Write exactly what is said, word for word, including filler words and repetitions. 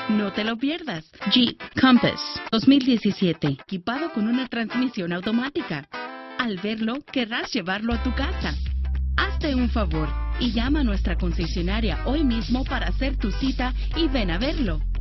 No te lo pierdas. Jeep Compass dos mil diecisiete, equipado con una transmisión automática. Al verlo, querrás llevarlo a tu casa. Hazte un favor y llama a nuestra concesionaria hoy mismo para hacer tu cita y ven a verlo.